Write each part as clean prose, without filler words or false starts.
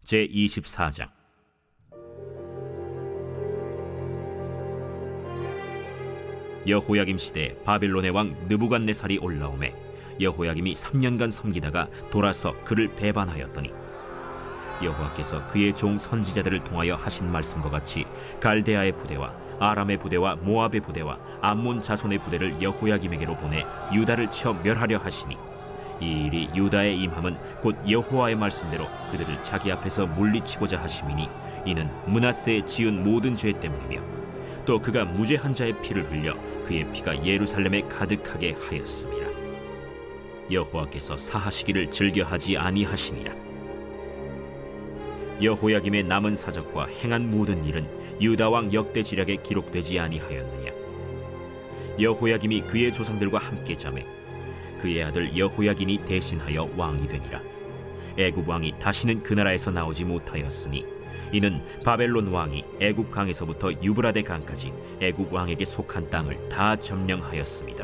제24장. 여호야김 시대에 바벨론의 왕 느부갓네살이 올라오매 여호야김이 3년간 섬기다가 돌아서 그를 배반하였더니 여호와께서 그의 종 선지자들을 통하여 하신 말씀과 같이 갈대아의 부대와 아람의 부대와 모압의 부대와 암몬 자손의 부대를 여호야김에게로 보내 유다를 쳐 멸하려 하시니 이 일이 유다에 임함은 곧 여호와의 말씀대로 그들을 자기 앞에서 물리치고자 하심이니 이는 므낫세에 지은 모든 죄 때문이며 또 그가 무죄한 자의 피를 흘려 그의 피가 예루살렘에 가득하게 하였습니다. 여호와께서 사하시기를 즐겨하지 아니하시니라. 여호야김의 남은 사적과 행한 모든 일은 유다 왕 역대지략에 기록되지 아니하였느냐. 여호야김이 그의 조상들과 함께 자매 그의 아들 여호야긴이 대신하여 왕이 되니라. 애굽 왕이 다시는 그 나라에서 나오지 못하였으니 이는 바벨론 왕이 애굽 강에서부터 유브라데 강까지 애굽 왕에게 속한 땅을 다 점령하였습니다.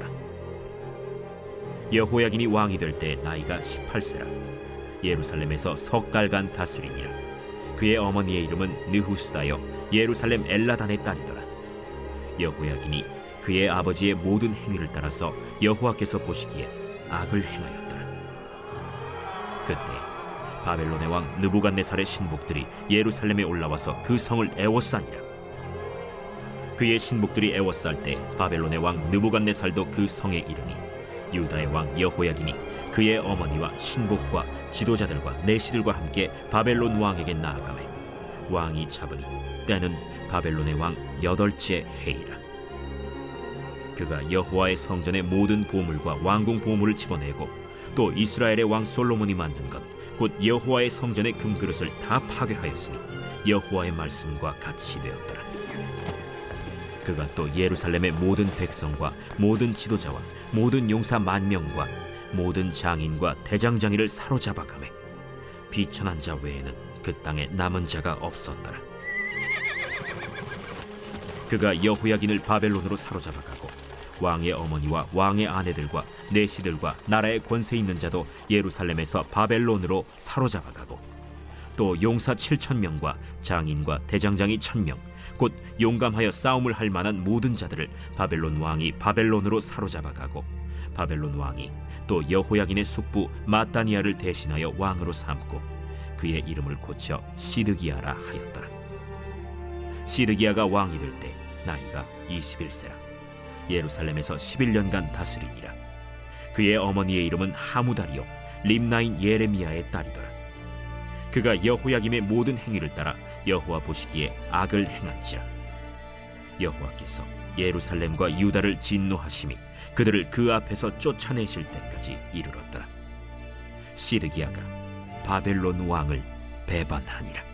여호야긴이 왕이 될 때 나이가 18세라. 예루살렘에서 석 달간 다스리니라. 그의 어머니의 이름은 느후스다여 예루살렘 엘라단의 딸이더라. 여호야긴이 그의 아버지의 모든 행위를 따라서 여호와께서 보시기에 악을 행하였더라. 그때 바벨론의 왕 느부갓네살의 신복들이 예루살렘에 올라와서 그 성을 애워싸니라. 그의 신복들이 애워쌀 때 바벨론의 왕 느부갓네살도 그 성에 이르니 유다의 왕 여호야긴이 그의 어머니와 신복과 지도자들과 내시들과 함께 바벨론 왕에게 나아가매 왕이 잡으니 때는 바벨론의 왕 8째 해이라. 그가 여호와의 성전의 모든 보물과 왕궁 보물을 집어내고 또 이스라엘의 왕 솔로몬이 만든 것 곧 여호와의 성전의 금그릇을 다 파괴하였으니 여호와의 말씀과 같이 되었더라. 그가 또 예루살렘의 모든 백성과 모든 지도자와 모든 용사 10,000명과 모든 장인과 대장장이를 사로잡아가매 비천한 자 외에는 그 땅에 남은 자가 없었더라. 그가 여호야긴을 바벨론으로 사로잡아가고 왕의 어머니와 왕의 아내들과 내시들과 나라의 권세 있는 자도 예루살렘에서 바벨론으로 사로잡아가고 또 용사 7,000명과 장인과 대장장이 1,000명 곧 용감하여 싸움을 할 만한 모든 자들을 바벨론 왕이 바벨론으로 사로잡아가고 바벨론 왕이 또 여호야긴의 숙부 마따니아를 대신하여 왕으로 삼고 그의 이름을 고쳐 시드기야라 하였더라. 시드기야가 왕이 될 때 나이가 21세라. 예루살렘에서 11년간 다스리니라. 그의 어머니의 이름은 하무다리요 림나인 예레미야의 딸이더라. 그가 여호야김의 모든 행위를 따라 여호와 보시기에 악을 행한지라. 여호와께서 예루살렘과 유다를 진노하심이 그들을 그 앞에서 쫓아내실 때까지 이르렀더라. 시드기야가 바벨론 왕을 배반하니라.